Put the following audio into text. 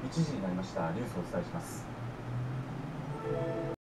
1時になりました。ニュースをお伝えします。